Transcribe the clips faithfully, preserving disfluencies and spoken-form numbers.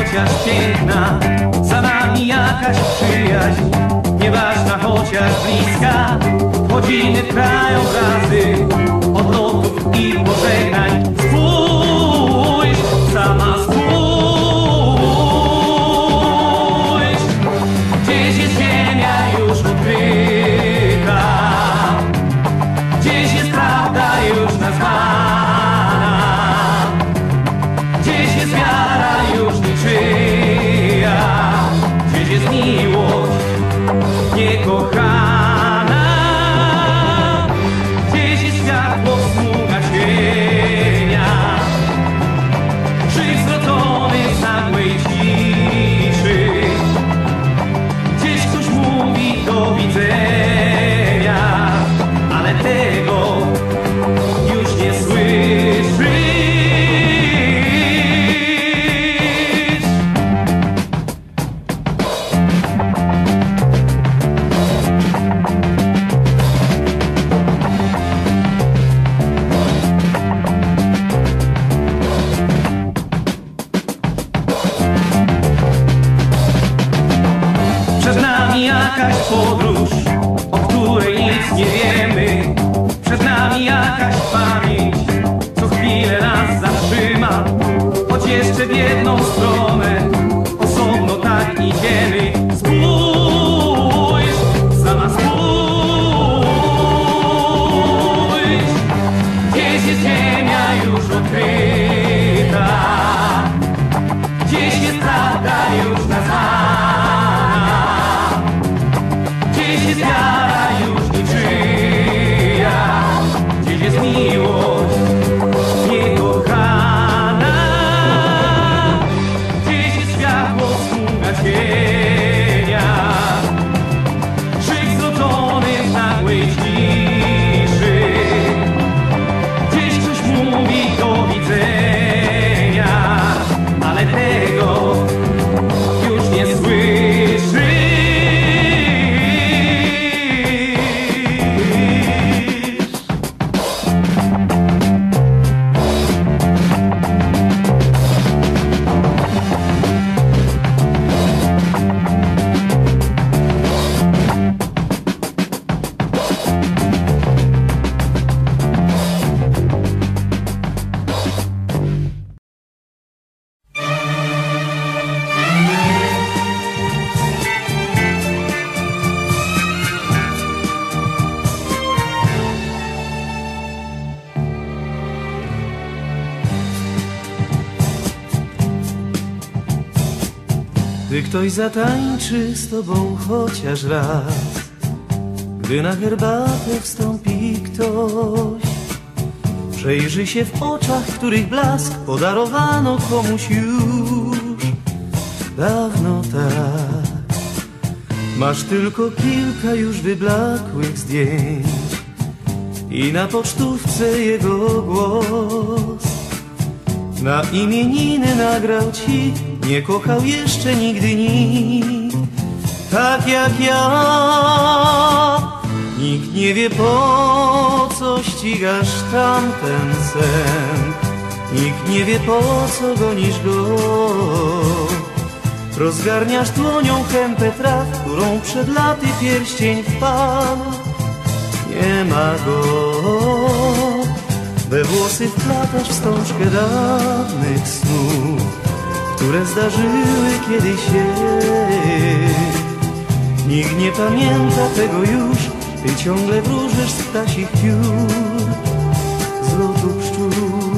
chociaż piękna, za nami jakaś przyjaźń, nieważna chociaż bliska. Godziny, krajobrazy, odlotów i pożegnań. Spójrz, sama spójrz, gdzieś jest ziemia już odkryta, gdzieś jest prawda już nazwana, gdzieś jest wiara już niczyja, gdzieś jest miłość niekochana. Jakaś podróż, o której nic nie wiemy. Przed nami jakaś pamięć, co chwilę nas zatrzyma. Choć jeszcze w jedną stronę osobno tak idziemy. Spójrz, sama spójrz, gdzieś jest ziemia już odkryta, gdzieś jest prawda już nazwana. Gdzieś jest wiara już niczyja, gdzieś jest miłość niekochana, gdzieś jest światło, smuga cienia, krzyk zrodzony w nagłej ciszy. Gdzieś ktoś mówi do widzenia, ale tego już nie słyszy. Gdy ktoś zatańczy z tobą chociaż raz, gdy na herbatę wstąpi ktoś, przejrzy się w oczach, których blask podarowano komuś już dawno tak. Masz tylko kilka już wyblakłych zdjęć i na pocztówce jego głos. Na imieniny nagrał ci, nie kochał jeszcze nigdy nikt tak jak ja. Nikt nie wie, po co ścigasz tamten sen, nikt nie wie, po co gonisz go. Rozgarniasz dłonią chętę traw, którą przed laty pierścień wpadł. Nie ma go. We włosy wplatasz wstążkę dawnych snów, które zdarzyły kiedyś się. Nikt nie pamięta tego już, ty ciągle wróżysz z ptasich piór, z lotu pszczół.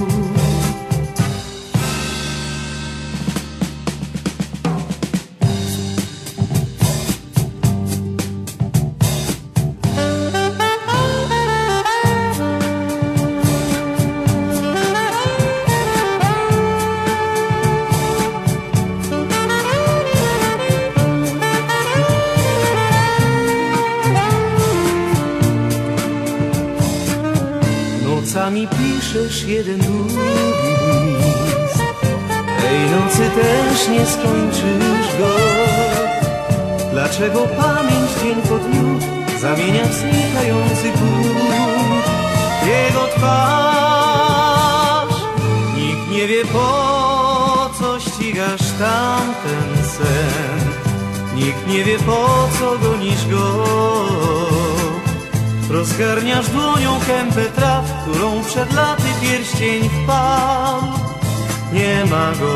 Nocami piszesz jeden długi list, tej nocy też nie skończysz go. Dlaczego pamięć dzień po dniu zamienia w znikający punkt jego twarz? Nikt nie wie, po co ścigasz tamten sen. Nikt nie wie, po co gonisz go. Rozgarniasz dłonią kępę traw, którą przed laty pierścień wpadł. Nie ma go.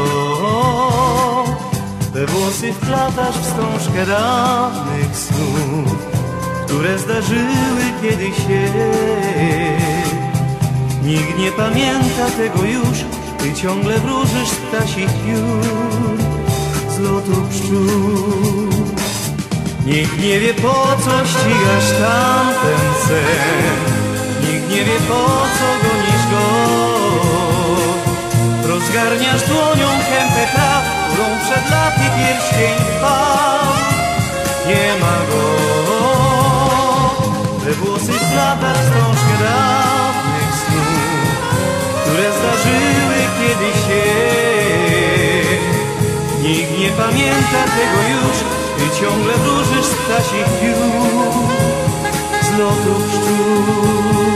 Te włosy wplatasz w wstążkę dawnych snów, które zdarzyły kiedyś się. Nikt nie pamięta tego już, ty ciągle wróżysz z ptasich piór, z lotu pszczół. Nikt nie wie, po co ścigasz tamten sen. Nikt nie wie, po co gonisz go. Rozgarniasz dłonią kępę traw, którą przed laty pierścień wpadł. Nie ma go. Te włosy wplatasz w wstążkę dawnych snów, które zdarzyły kiedyś się. Nikt nie pamięta tego już, ty ciągle wróżysz z ptasich piór, z lotu pszczół.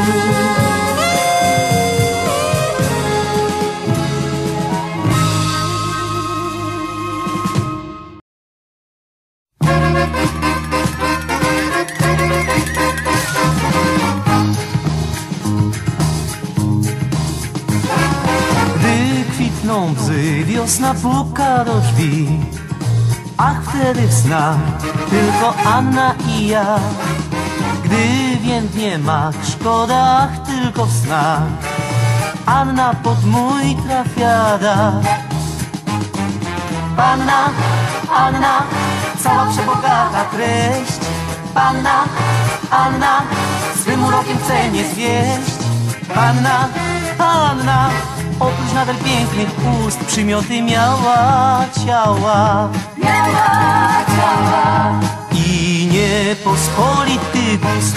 Gdy kwitną bzy, wiosna puka do drzwi, ach, wtedy w snach tylko Anna i ja. Gdy więdnie mak, szkoda, ach, tylko w snach Anna pod mój trafiada. Panna, Anna, cała przebogata treść. Panna, Anna, swym urokiem chce nie zwieść. Panna, Anna, oprócz nadal pięknych ust, przymioty miała ciała. Miała ciała i niepospolity gust.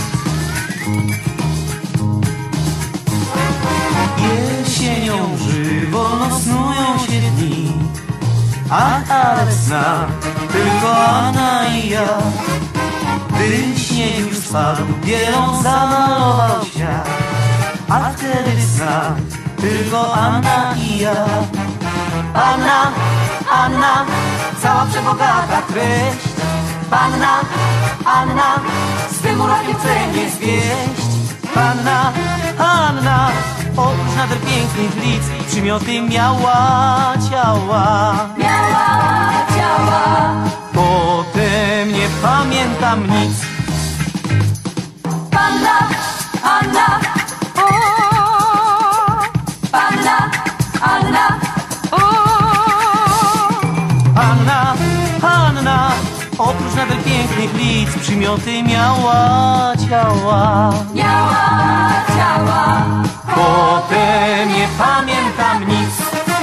Jesienią mrzy wolno snują się dni, ach, ale w snach tylko Anna i ja. Gdy śnieg już spadł, bielą zamalował świat, a wtedy w snach tylko Anna i ja. Panna, Anna, cała przebogata treść. Panna, Anna, swym urokiem chce nie zwieść. Panna, Anna, oprócz nader pięknych lic, przymioty miała ciała. Miała ciała. Potem nie pamiętam nic. Panna, Anna, o, Panna, Anna, o, Panna, Anna, oprócz nader pięknych lic, przymioty miała ciała. Miała ciała. Potem nie pamiętam nic.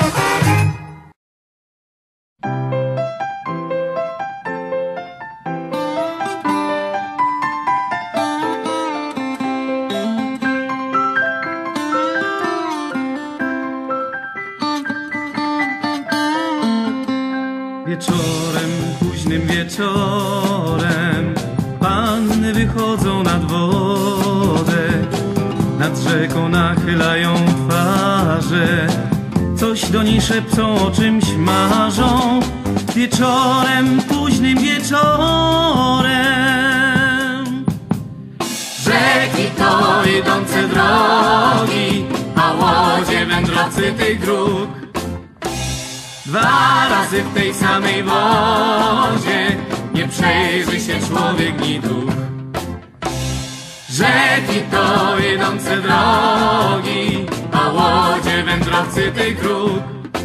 Wieczorem, późnym wieczorem panny wychodzą nad wodę, nad rzeką nachylają twarze, coś do niej szepcą, o czymś marzą. Wieczorem, późnym wieczorem rzeki to idące drogi, a łodzie wędrowcy tych dróg. Dwa razy w tej samej wodzie nie przejrzy się człowiek ni duch. Rzeki to idące drogi, a łodzie wędrowcy tych dróg.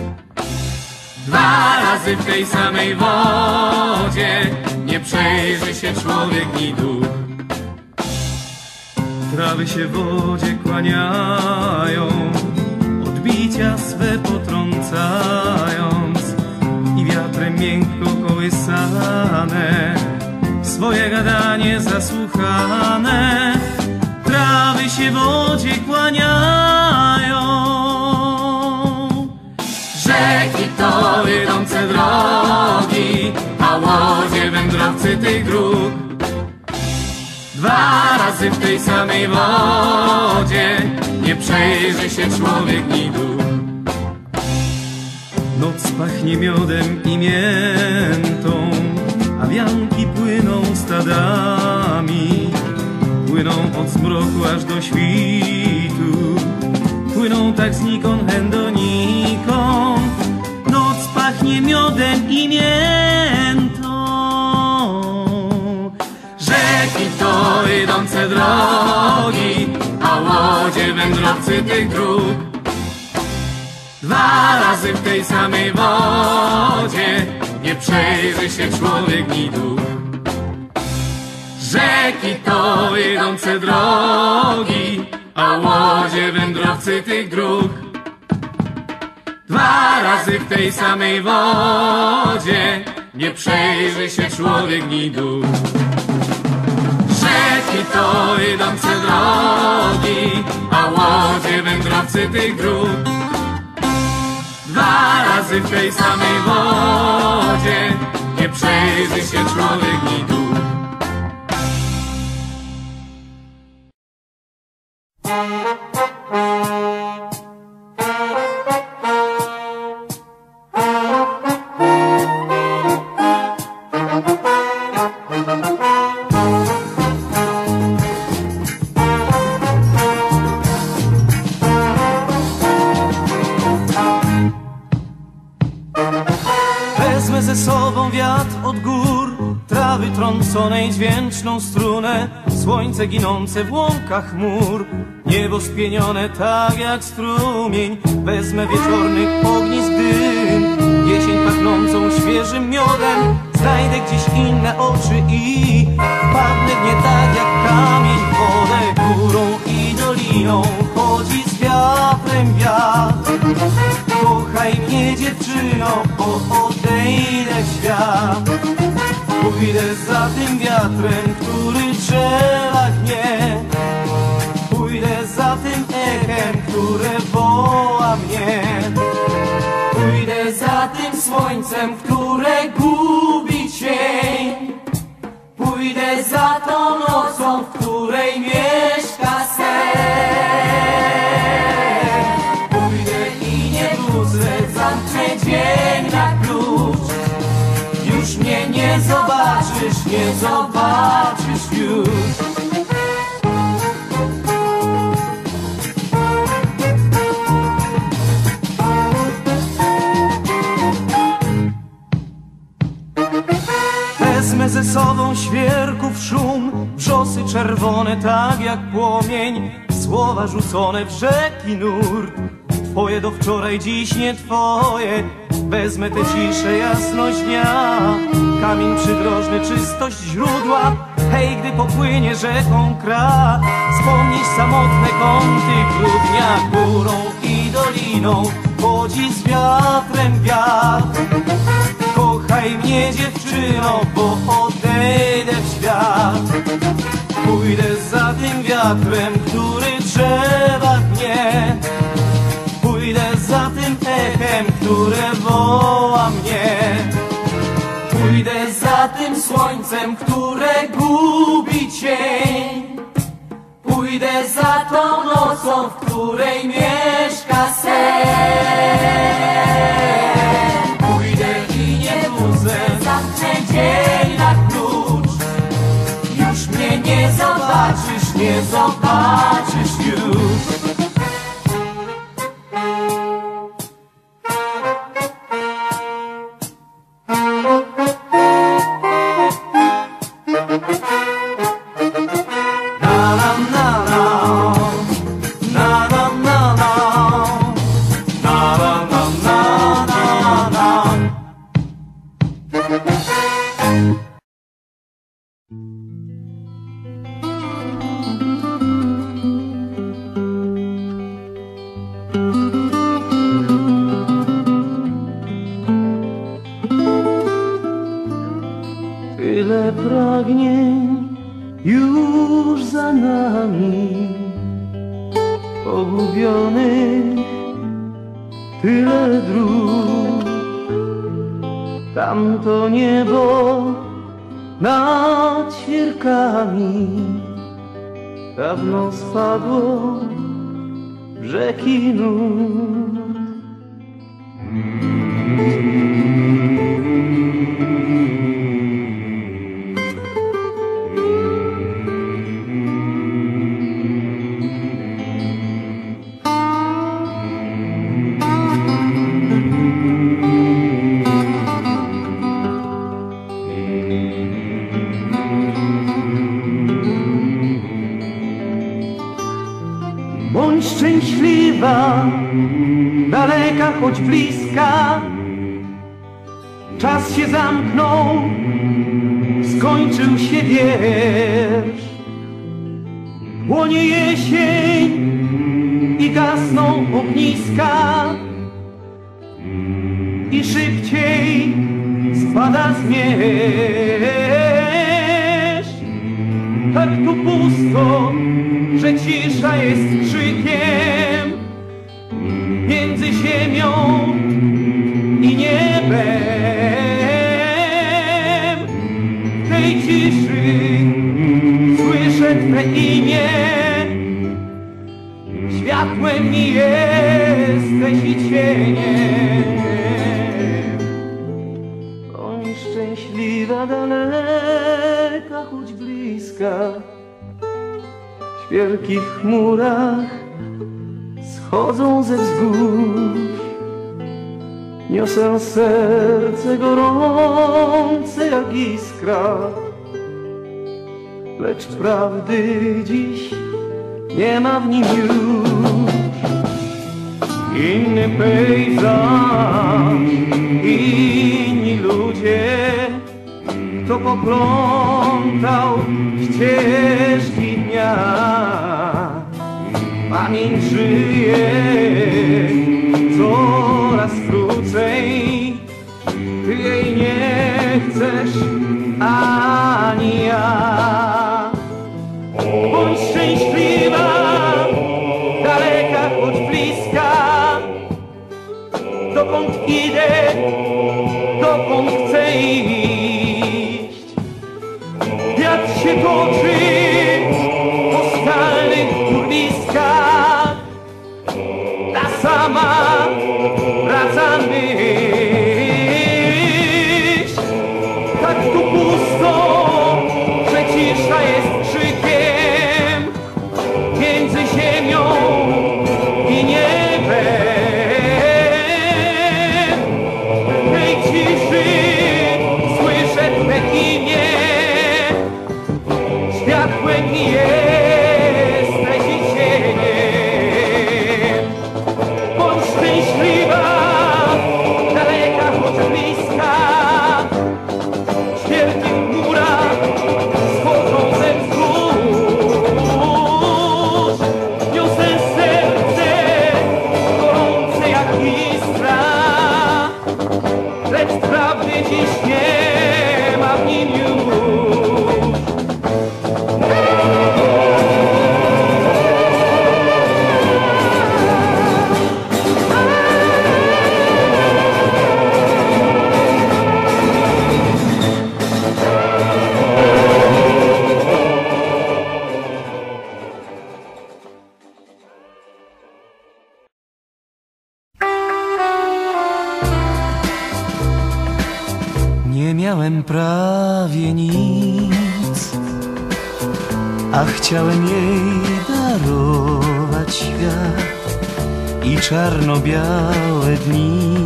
Dwa razy w tej samej wodzie nie przejrzy się człowiek ni duch. Trawy się w wodzie kłaniają, odbicia swe potrącając i wiatrem miękko kołysane, swoje gadanie zasłuchane. Trawy się w wodzie kłaniają. Rzeki to idące drogi, a łodzie wędrowcy tych dróg. Dwa razy w tej samej wodzie nie przejrzy się człowiek ni duch. Noc pachnie miodem i miętą, a wianki płyną stadami. Płyną od zmroku aż do świtu, płyną tak znikąd hen donikąd. Noc pachnie miodem i miętą. Rzeki to idące drogi, a łodzie wędrowcy tych dróg. Dwa razy w tej samej wodzie nie przejrzy się człowiek ni duch. Rzeki to idące drogi, a łodzie wędrowcy tych dróg. Dwa razy w tej samej wodzie nie przejrzy się człowiek ni duch. Rzeki to idące drogi, a łodzie wędrowcy tych dróg. Dwa razy w tej samej wodzie nie przejrzy się człowiek ni duch. Wezmę ze sobą wiatr od gór, trawy trąconej dźwięczną strunę, słońce ginące w łąkach chmur, niebo spienione tak jak strumień. Wezmę wieczornych ognisk dym, jesień pachnącą świeżym miodem. Znajdę gdzieś inne oczy i wpadnę w nie tak jak kamień w wodę. Górą i doliną chodzi z wiatrem wiatr. Kochaj mnie dziewczyno, bo odejdę w świat. Pójdę za tym wiatrem, który drzewa gnie. Pójdę za tym echem, które woła mnie. Pójdę za tym słońcem, które gubi cień. Pójdę za tą nocą, w której mieszka sen. Pójdę i nie wrócę, zamknę dzień na klucz. Już mnie nie zobaczysz, nie zobaczysz już. Wezmę ze sobą świerków szum, wrzosy czerwone tak jak płomień, słowa rzucone w rzeki nurt. Twoje do wczoraj, dziś nie twoje. Wezmę tę ciszę, jasność dnia, kamień przydrożny, czystość źródła. Hej, gdy popłynie rzeką Kra, wspomnisz samotne kąty grudnia. Górą i doliną chodzi z wiatrem wiatr. Kochaj mnie dziewczyno, bo odejdę w świat. Pójdę za tym wiatrem, który drzewa gnie. Pójdę za tym echem, które woła mnie. Pójdę za tym słońcem, które gubi cień. Pójdę za tą nocą, w której mieszka sen. Pójdę i nie wrócę, zamknę dzień na klucz. Już mnie nie zobaczysz, nie zobaczysz już. Tyle pragnień już za nami, pogubionych tyle dróg. Tamto niebo nad świerkami dawno spadło w rzeki nut. szczęśliwa, daleka choć bliska. Czas się zamknął, skończył się wiersz. Płonie jesień i gasną ogniska, i szybciej spada zmierzch. Tak tu pusto, że cisza jest krzykiem między ziemią i niebem. W tej ciszy słyszę Twe imię, światłem mi jesteś i cieniem. Bądź szczęśliwa, daleka choć bliska, w wielkich chmurach schodzą ze wzgórz. Niosę serce gorące jak iskra, lecz prawdy dziś nie ma w nim już. Inny pejzaż, inni ludzie, kto poplątał ścieżki dnia. Pamięć żyje coraz krócej, Ty jej nie chcesz ani ja. Bądź szczęśliwa, daleka choć bliska, dokąd idę, dokąd chcę iść. Wiatr się toczy po skalnych urwiskach, ta sama wraca myśl. Tak tu pusto, że cisza jest krzykiem między ziemią i niebem. W tej ciszy słyszę Twe imię, światłem mi jesteś i cieniem. Bądź szczęśliwa, daleka choć bliska, w wielkich chmurach schodzą ze wzgórz. Niosę serce gorące jak iskra, lecz prawdy dziś nie ma w nim już. Nie miałem prawie nic, a chciałem jej darować świat i czarno-białe dni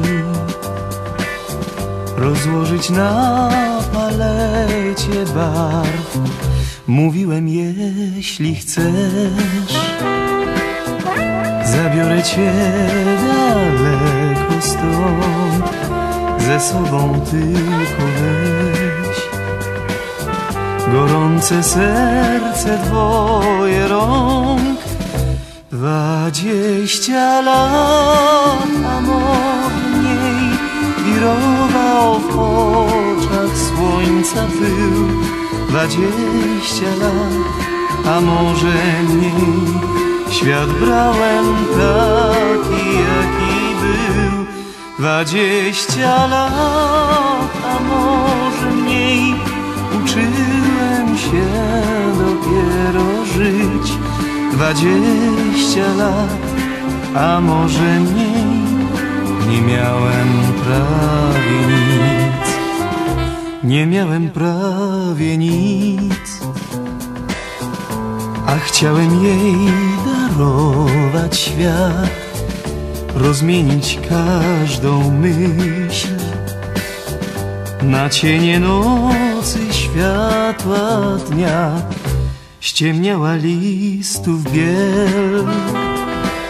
rozłożyć na palecie barw. Mówiłem, jeśli chcesz, zabiorę cię daleko stąd, ze sobą tylko weź gorące serce dwoje rąk. Dwadzieścia lat, a może mniej, wirował w oczach słońca pył. Dwadzieścia lat, a może mniej, świat brałem taki, jaki był. Dwadzieścia lat, a może mniej, uczyłem się dopiero żyć. Dwadzieścia lat, a może mniej, nie miałem prawie nic. Nie miałem prawie nic, a chciałem jej darować świat, rozmienić każdą myśl na cienie nocy, światła dnia. Ściemniała listów biel,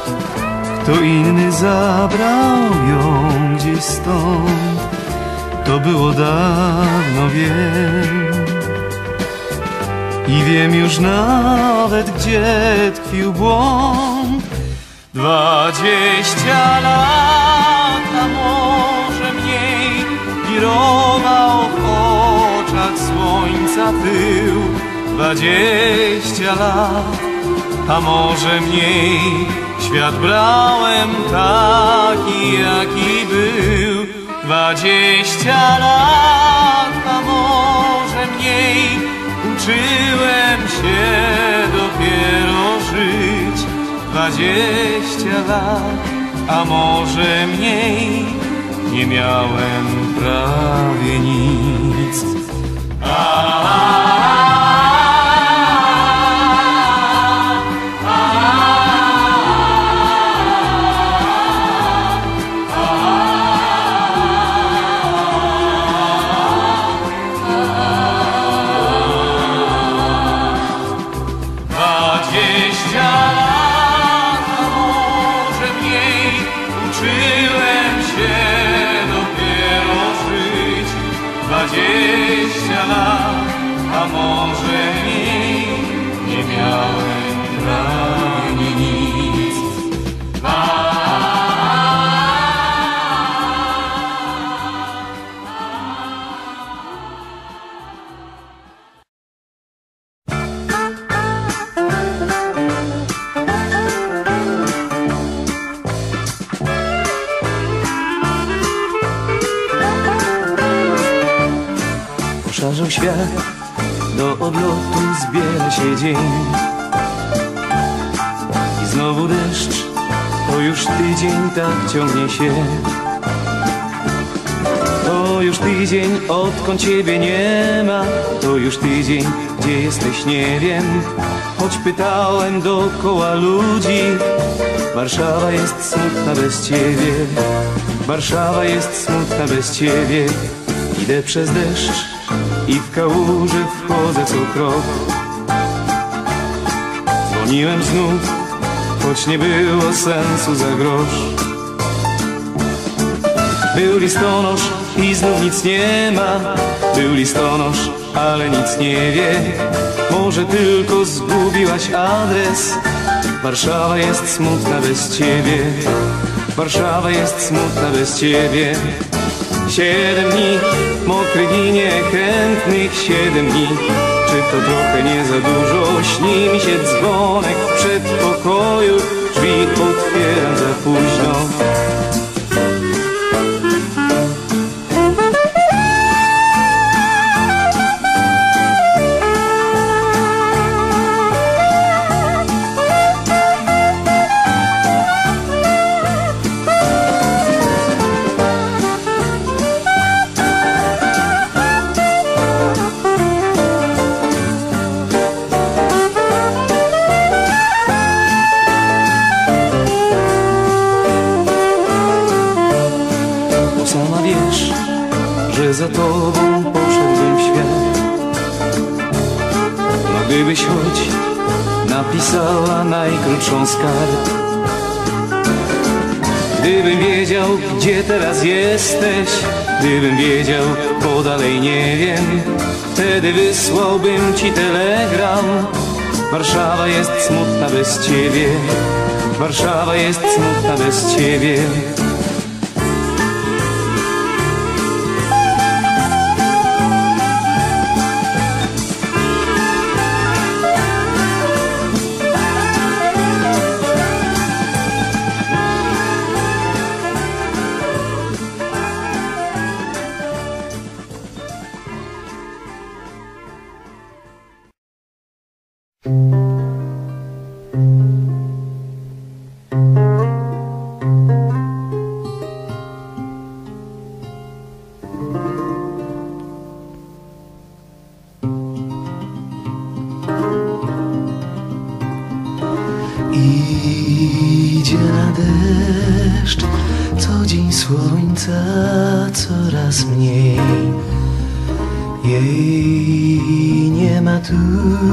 kto inny zabrał ją gdzieś stąd. To było dawno, wiem. I wiem już nawet, gdzie tkwił błąd. Dwadzieścia lat, a może mniej, wirował w oczach słońca pył. Dwadzieścia lat, a może mniej, świat brałem taki, jaki był. Dwadzieścia lat, a może mniej, uczyłem się dopiero żyć. Dwadzieścia lat, a może mniej, nie miałem prawie nic. A dwadzieścia lat, a może mniej, nie miałem prawie nic. Poszarzył świat, do odlotu zbiera się dzień. I znowu deszcz, to już tydzień tak ciągnie się. To już tydzień, odkąd ciebie nie ma. To już tydzień, gdzie jesteś nie wiem. Choć pytałem dookoła ludzi, Warszawa jest smutna bez ciebie. Warszawa jest smutna bez ciebie. Idę przez deszcz i w kałuży wchodzę co krok. Dzwoniłem znów, choć nie było sensu za grosz. Był listonosz i znów nic nie ma. Był listonosz, ale nic nie wie. Może tylko zgubiłaś adres. Warszawa jest smutna bez ciebie. Warszawa jest smutna bez ciebie. Siedem dni, mokrych i niechętnych siedem dni. Czy to trochę nie za dużo? Śni mi się dzwonek w przedpokoju. Drzwi otwieram za późno. Za tobą poszedłbym w świat. No gdybyś choć napisała najkrótszą z kart. Gdybym wiedział, gdzie teraz jesteś. Gdybym wiedział, bo dalej nie wiem. Wtedy wysłałbym ci telegram. Warszawa jest smutna bez ciebie. Warszawa jest smutna bez ciebie. Idzie na deszcz, co dzień słońca coraz mniej. Jej nie ma tu,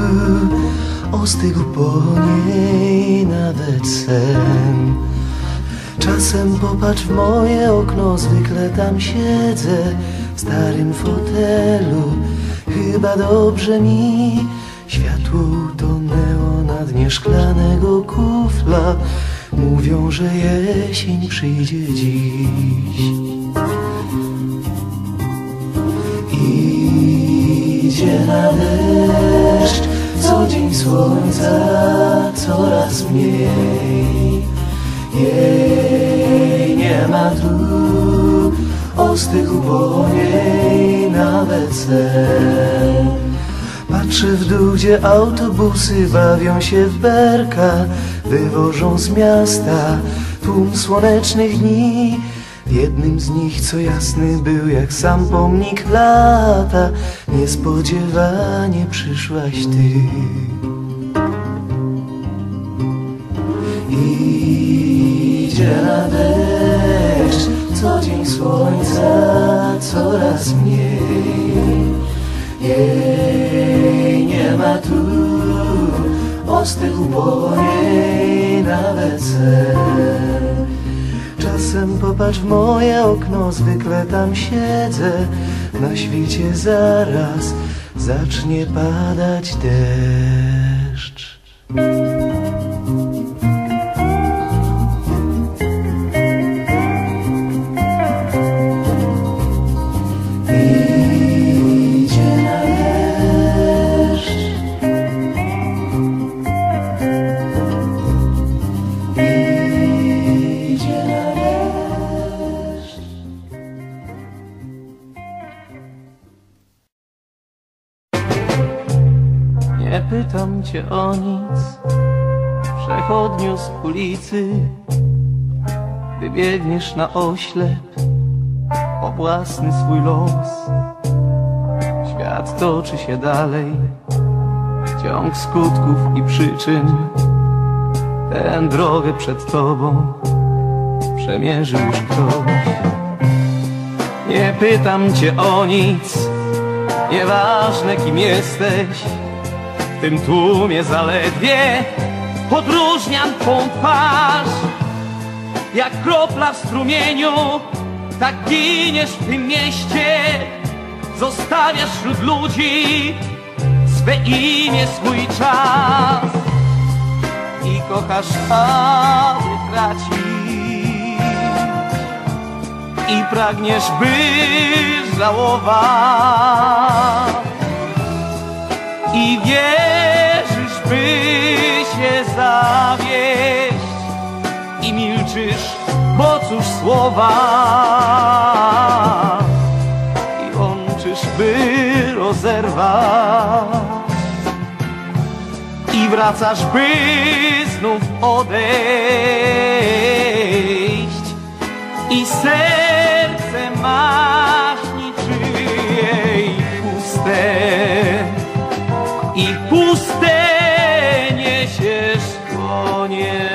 ostygł po niej nawet sen. Czasem popatrz w moje okno, zwykle tam siedzę w starym fotelu. Chyba dobrze mi, światło utonęło na dnie szklanego kufla. Mówią, że jesień przyjdzie dziś. Idzie na deszcz, co dzień słońca coraz mniej. Jej nie ma tu, ostygł po niej nawet sen. Patrzę w dół, gdzie autobusy bawią się w berka, wywożą z miasta tłum słonecznych dni. W jednym z nich, co jasny był jak sam pomnik lata, niespodziewanie przyszłaś ty. Idzie na deszcz, co dzień słońca coraz mniej. Jej nie ma tu, ostygł po niej nawet sen. Czasem popatrz w moje okno, zwykle tam siedzę. Na świecie zaraz zacznie padać deszcz. Nie pytam cię o nic, przechodniu z ulicy. Gdy biegniesz na oślep po własny swój los, świat toczy się dalej, ciąg skutków i przyczyn. Tę drogę przed tobą przemierzył już ktoś. Nie pytam cię o nic, nieważne kim jesteś. W tym tłumie zaledwie odróżniam twą twarz. Jak kropla w strumieniu, tak giniesz w tym mieście. Zostawiasz wśród ludzi swe imię, swój czas. I kochasz, aby tracić. I pragniesz, by żałować. I wierzysz, by się zawieść. I milczysz, bo cóż słowa. I łączysz, by rozerwać. I wracasz, by znów odejść. I serce masz niczyjej puste. I puste niesiesz dłonie.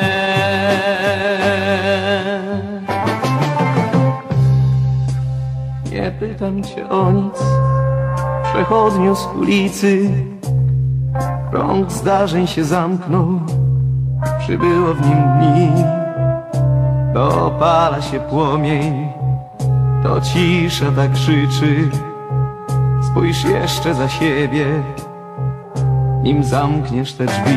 Nie pytam cię o nic, przechodniu z ulicy. Krąg zdarzeń się zamknął, przybyło w nim dni. Dopala się płomień, to cisza tak krzyczy. Spójrz jeszcze za siebie, nim zamkniesz te drzwi.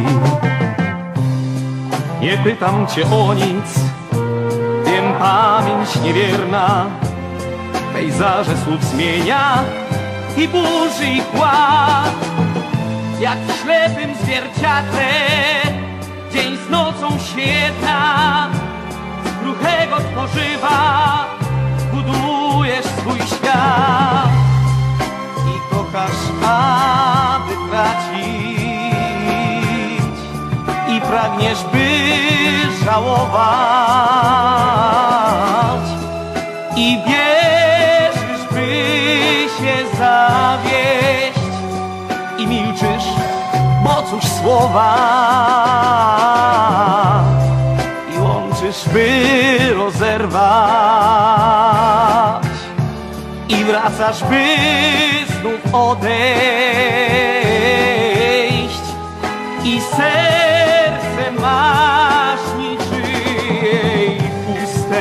Nie pytam cię o nic, wiem, pamięć niewierna pejzaże słów zmienia i burzy ich ład. Jak w ślepym zwierciadle dzień z nocą świetna, z kruchego tworzywa budujesz swój świat. I kochasz, aby tracić. I pragniesz, by żałować. I wierzysz, by się zawieść. I milczysz, bo cóż słowa. I łączysz, by rozerwać. I wracasz, by znów odejść. I serce masz niczyjej puste.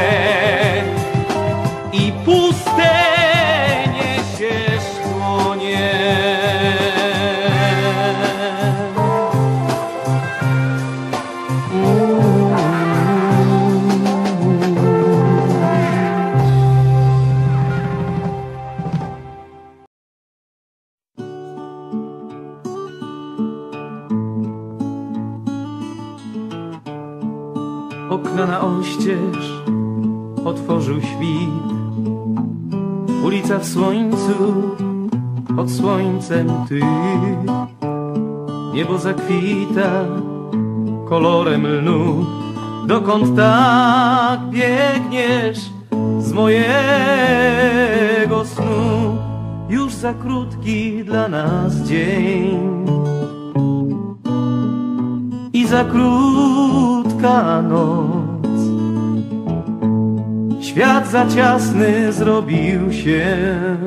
Okna na oścież otworzył świt. Ulica w słońcu, pod słońcem ty. Niebo zakwita kolorem lnu. Dokąd tak biegniesz z mojego snu? Już za krótki dla nas dzień i za krótka noc. Świat za ciasny zrobił się.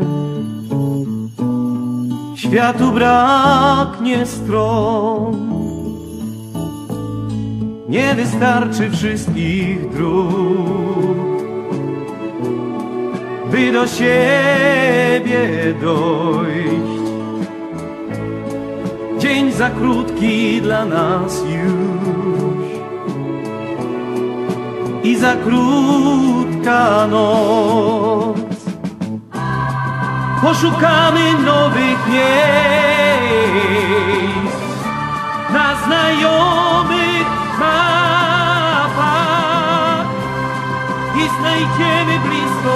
Światu braknie stron. Nie wystarczy wszystkich dróg, by do siebie dojść. Dzień za krótki dla nas już i za krótka noc. Poszukamy nowych miejsc na znajomych mapach i znajdziemy blisko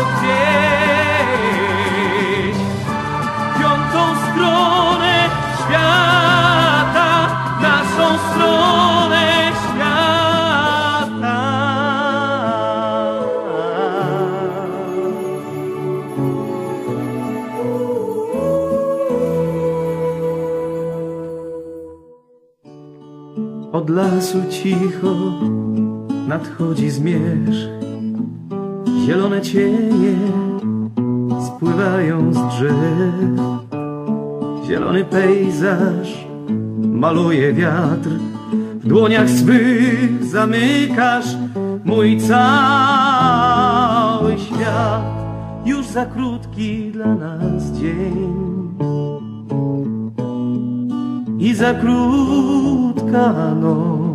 gdzieś piątą stronę świata, naszą stronę świata. Od lasu cicho nadchodzi zmierzch. Zielone cienie spływają z drzew. Zielony pejzaż maluje wiatr. W dłoniach swych zamykasz mój cały świat. Już za krótki dla nas dzień i za krótka noc.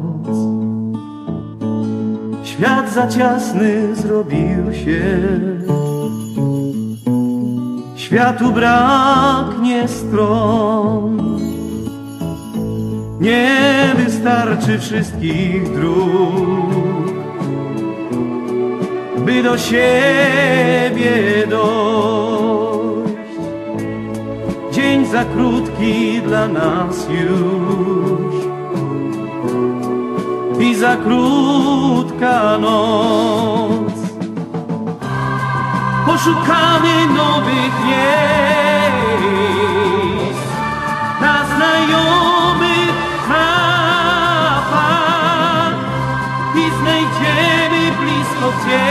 Świat za ciasny zrobił się. Światu braknie stron. Nie wystarczy wszystkich dróg, by do siebie dojść. Dzień za krótki dla nas już i za krótka noc. Poszukamy nowych miejsc na znajomych mapach i znajdziemy blisko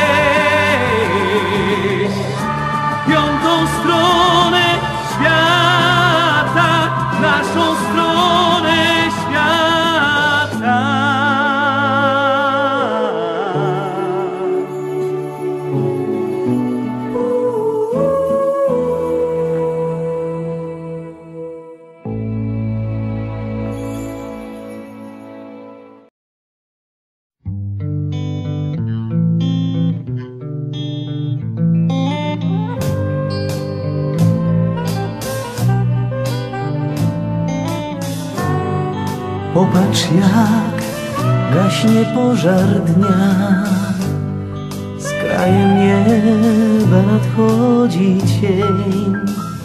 gdzieś piątą stronę świata, naszą stronę świata. Popatrz, jak gaśnie pożar dnia. Z krajem nieba nadchodzi cień.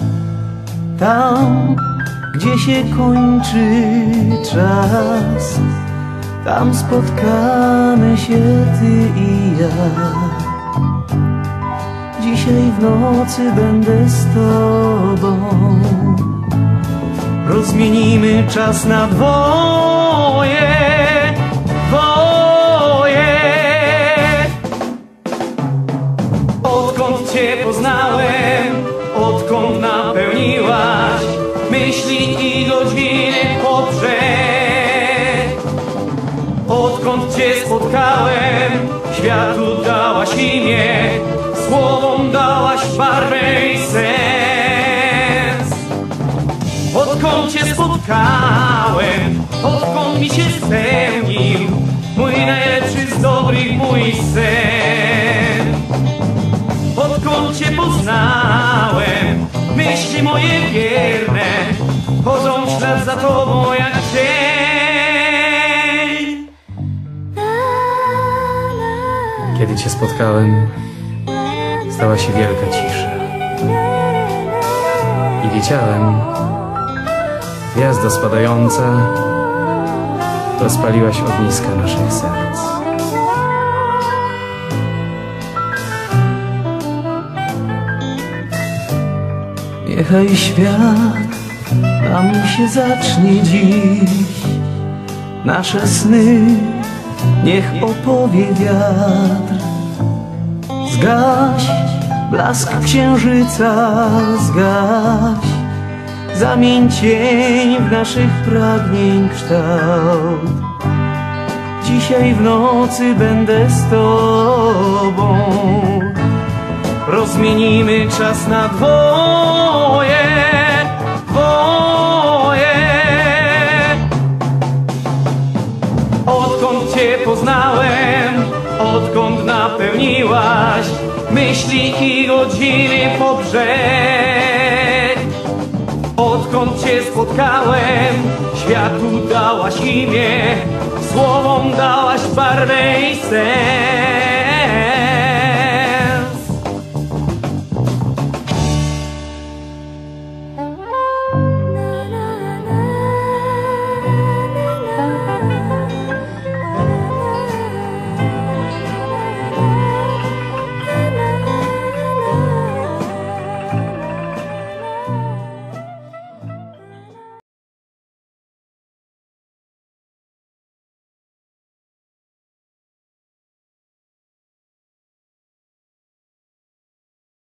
Tam, gdzie się kończy czas, tam spotkamy się ty i ja. Dzisiaj w nocy będę z tobą. Rozmienimy czas na dwoje, dwoje. Odkąd cię poznałem, odkąd napełniłaś myśli i godziny poprzez. Odkąd cię spotkałem, światu dałaś imię, słowom dałaś barwę i sens. Odkąd cię spotkałem, odkąd mi się spełnił mój najlepszy z dobrych, mój sen. Odkąd cię poznałem, myśli moje wierne chodzą w ślad za tobą jak cień. Kiedy Cię spotkałem, stała się wielka cisza. I wiedziałem, gwiazdo spadająca, rozpaliłaś ogniska naszych serc. Niechaj świat nam się zacznie dziś, nasze sny niech opowie wiatr. Zgaś blask księżyca, zgaś, zamień cień w naszych pragnień kształt. Dzisiaj w nocy będę z Tobą, rozmienimy czas na dwoje, dwoje. Odkąd Cię poznałem, odkąd napełniłaś myśli i godziny po brzeg. Odkąd Cię spotkałem, światu dałaś imię, słowom dałaś barwę i sen.